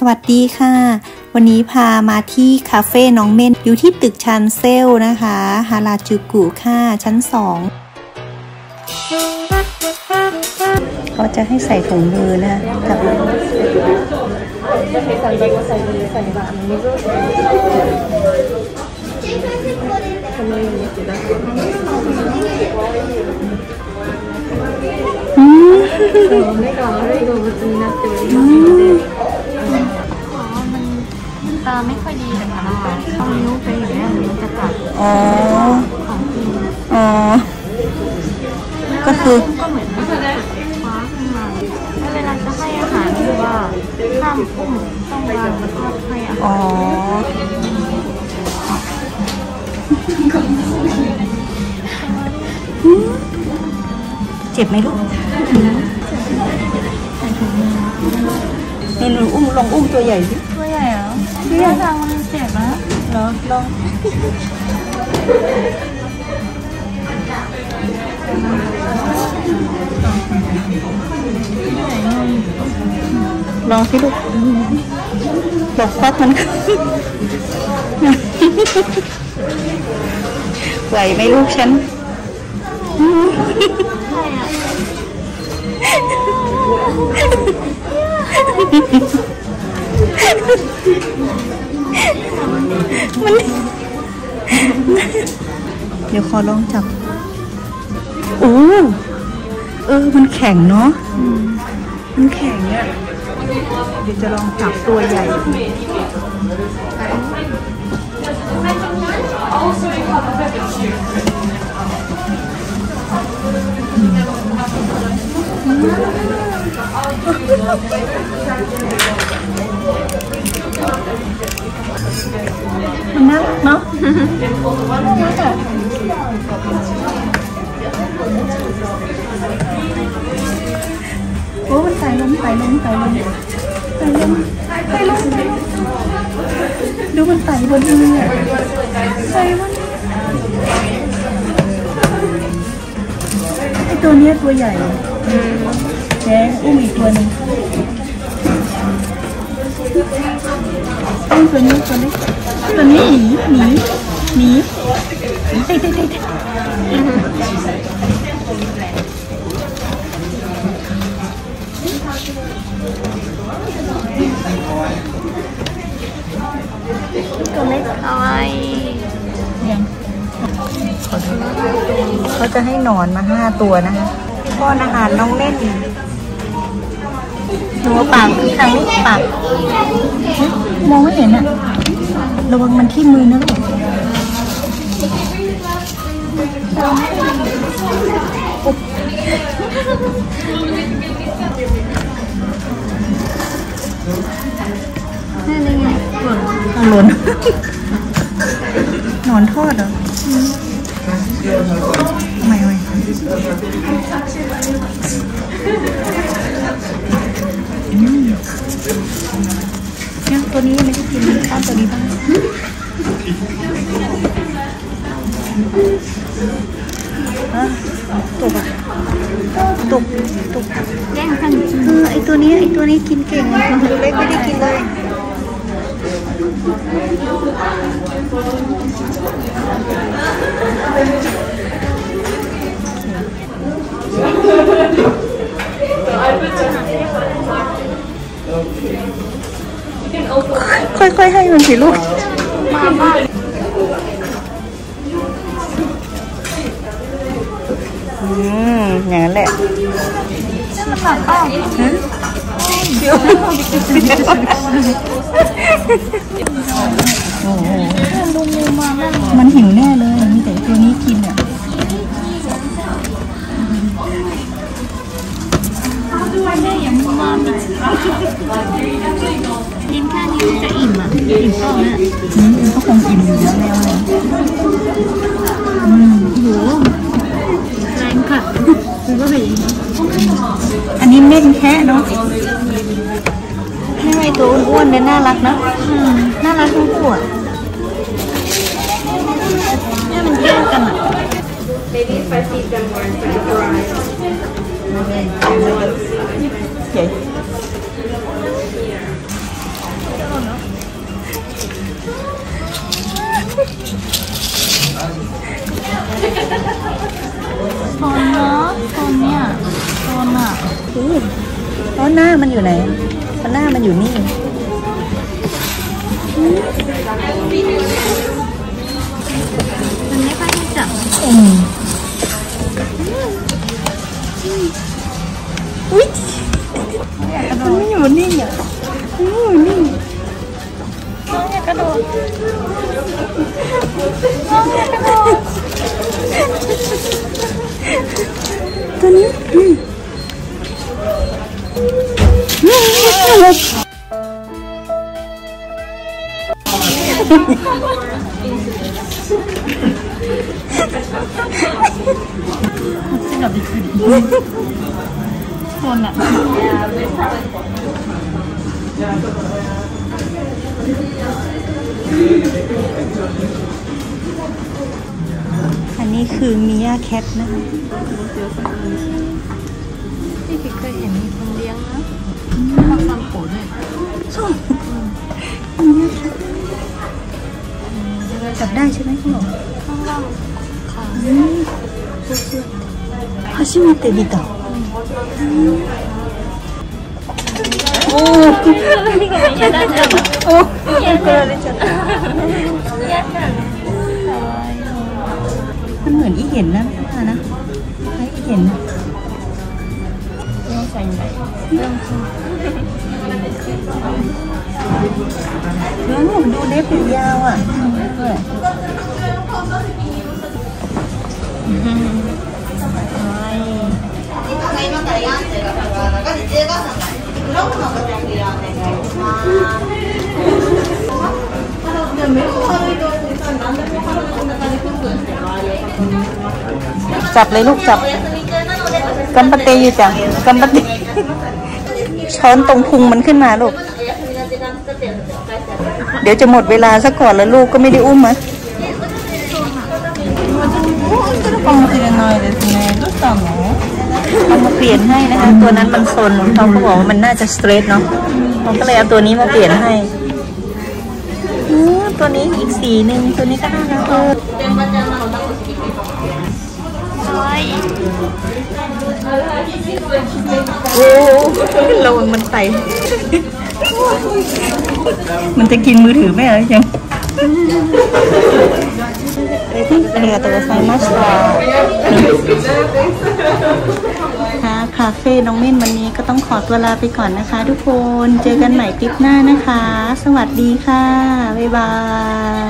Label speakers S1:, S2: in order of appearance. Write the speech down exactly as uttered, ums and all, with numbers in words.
S1: วัสดีค่ะวันนี้พามาที่คาเฟ่น้องเม่นอยู่ที่ตึกชันเซลนะคะฮาราจูกุค่ะชั้นสองเขาจะให้ใส่ถุงมือนะกับอืม目が悪い動物になっておりますのでมันตาไม่ค่อยดีแต่ค่ะเอานิ้วไปอย่างนี้มันจะกัดอ๋ออ๋อก็คือก็เหมือนคว้าขึ้นมาเวลาจะให้อาหารคือว่าห้ามอุ้มต้องวางแล้วก็ให้อาหารอ๋อเจ็บไหมลูกหนูอุ้มลองอุ้มตัวใหญ่สิตัวใหญ่เหรอตัวใหญ่ทางมันเจ็บนะเหรอลองลองสิลูกบอกฟักมันไหวไหมลูกฉันมันเดี๋ยวขอลองจับโอ้เออมันแข็งเนาะมันแข็งเนี่ยเดี๋ยวจะลองจับตัวใหญ่มันน่ารักเนาะน่ารักอ่ะโอ้มันไต่ลงไต่ลงไต่ลงไต่ลงไต่ลงดูมันไต่บนมือไต่บนไอตัวนี้ตัวใหญ่แกอุ้มอีกตัวหนึ่งอุ้มตัวนี้ตัวนี้ตัวนี้หนีหนีหนีเต้เต้เต้ตัวเล็กเอาไว้ยังเขาจะให้หนอนมาห้าตัวนะคะป้อนอาหารน้องเล่นหนูปากทางนี้ปากมองไม่เห็นอะระวังมันที่มือนะลูกนี่ไงหล่นหล่นหนอนทอดเหรอไม่ไม่เนี่ยตัวนี้ไม่ได้กินข้าวตัวนี้บ้างตกอ่ะตกตกแย่งกันเออไอตัวนี้ไอตัวนี้กินเก่งตัวเล็กไม่ได้กินเลยค่อยๆให้มันสิลูกมาบ้านอืมอย่างนั้นแหละมันหลับเปล่าเดี๋ยวโอ้โหมันหิวแน่เลยมีแต่ตัวนี้กินอ่ะกินแค่นี้จะอิ่มอ่ะอิ่มก็เนี่ยอืมก็คงอิ่มอยู่แล้วแล้วเลยอืมโหแรงค่ะคือก็เป็นอันนี้เม่นแค่เนาะให้ตัวอ้วนๆเนี่ยน่ารักนะอืมน่ารักทั้งตัวเนี่ยมันแย่งกันอ่ะ Maybe if I feed them more inside the garage. Okay. โซนเนาะโซนเนี่ยโซนอ่ะ
S2: คือเพราะหน้ามันอยู่ไหนเพราะหน้ามันอยู่นี่
S1: มันไม่ค่อยได้จับ
S2: อืมอุ้ยมันไม่อยู่นี่อ่ะมันไม่อยู่นี่น้องอยากกระโดดน้องอยากกระโดดตัวนี้อืม
S1: ที่เราไปขึ้นโซนอ่ะ
S2: อันนี้คือมิยาแคทนะคะ
S1: ที่พี่เคยเห็นมีคนเลี้ยงนะมาฟังโขนด้วย
S2: จับได้ใช่ไหมคุณหมอ
S1: ข้างล่างค่ะ
S2: 初めて見たおお
S1: 嫌だった
S2: お怒られちゃった
S1: 嫌だ
S2: มันเหมือนอีเห็นนะไม่ว่านะคล้ายอีเห็น
S1: เรื่องใส่ไหนเรื่องจริง
S2: เนื้อผมดูเล็บเป็นยาวอ่ะจับเลยลูกจับกัมปะเตยอยู่จ้ะกัมปะเตยช้อนตรงพุงมันขึ้นมาลูกเดี๋ยวจะหมดเวลาซะก่อนแล้วลูกก็ไม่ได้อุ้มมั้ยเอามาเปลี่ยนหน่อยเดี๋ยวสิแม่ดูต่อหนูเอามาเปลี่ยนให้นะคะตัวนั้นมันซนเขาเขาบอกว่ามันน่าจะสเตรทเนาะเขาก็เลยเอาตัวนี้มาเปลี่ยนให้ตัวนี้อีกสีหนึ่งตัวนี้ก็น่ารักเออโอ้ระวังมันไตมันจะกินมือถือไหมเหรอยังありがとうございましたค่ะคาเฟ่น้องเม่นวันนี้ก็ต้องขอตัวลาไปก่อนนะคะทุกคนเจอกันใหม่คลิปหน้านะคะสวัสดีค่ะบ๊ายบาย